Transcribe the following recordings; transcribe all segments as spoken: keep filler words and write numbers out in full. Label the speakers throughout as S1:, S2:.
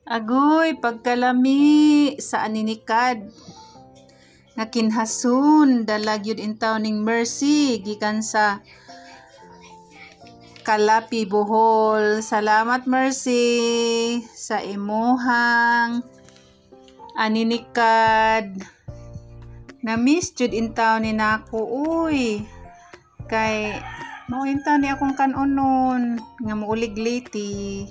S1: Agoy, pagkalami sa aninikad. Nga kinhasun, dalag yun intaw ning Mercy, gikan sa Kalapi, Bohol. Salamat Mercy sa imuhang aninikad. Na-miss jud intaw ni nako, uy. Kay, mao intaw ni akong kanunon, nga muulig liti.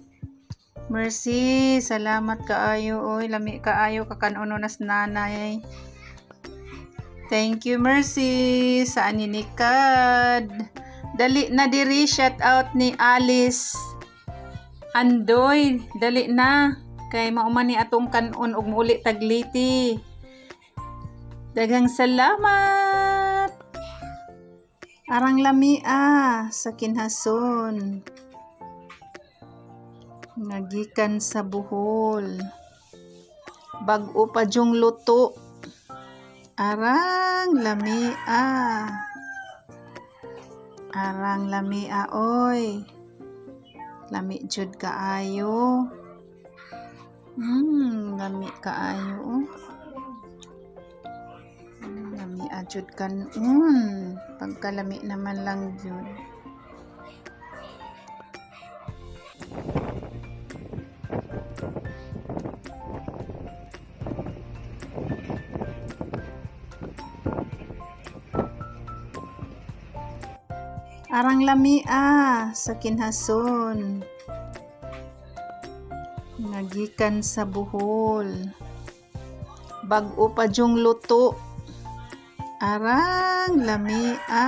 S1: Mercy, salamat kaayo, oy. Lami kaayo kakanunon nas nanay. Thank you Mercy sa aninikad. Dali na diri, shout out ni Alice Andoy. Dali na kay mauman ni atong kanon og muuli tagliti. Daghang salamat. Arang lamia sa kinhason. Nagikan sa Bohol. Bag-o pa jung luto. Arang lamia. Arang lamia oy. Lami jud kaayo. Hmm, lami kaayo. Lami jud kanon. Pagkalami naman lang jud. Arang lamia sa kinhason. Nagikan sa Bohol. Bag-o pa jung luto. Arang lamia.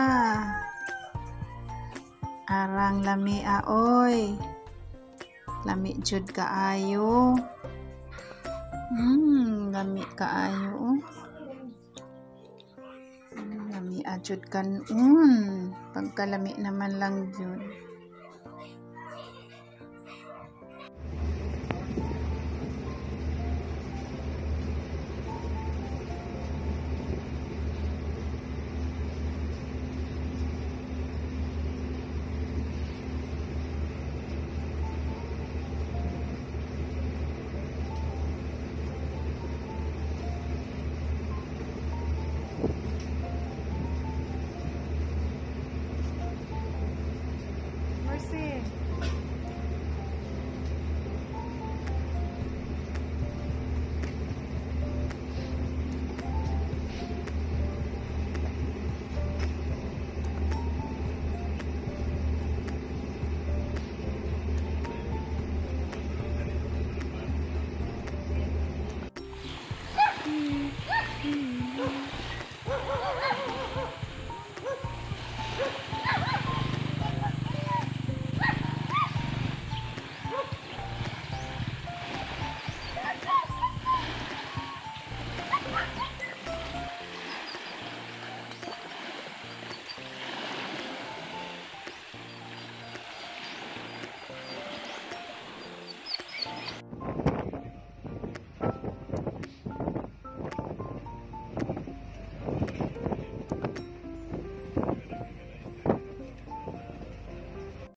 S1: Arang lamia oy. Lami jud kaayo. Hmm, lami kaayo. Lami ajud kanon. Pagkalami naman lang jud.